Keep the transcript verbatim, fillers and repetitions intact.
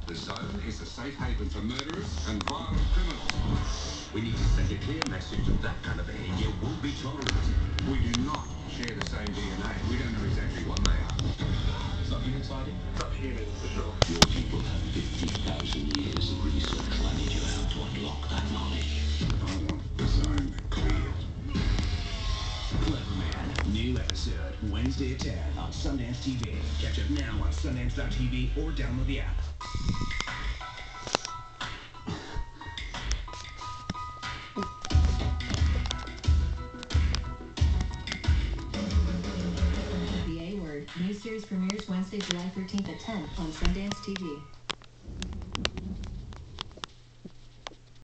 The Zone is a safe haven for murderers and violent criminals. We need to send a clear message that that kind of behaviour won't be tolerated. We do not share the same D N A. We don't know exactly what they are. Something exciting? Subhuman, for sure. Your people have fifty thousand years of research planning you out to unlock that knowledge. I want the Zone cleared. Clever Man, new episode, Wednesday at ten on Sundance T V. Catch up now on Sundance dot T V or download the app. The A Word. New series premieres Wednesday, July thirteenth at ten on Sundance T V.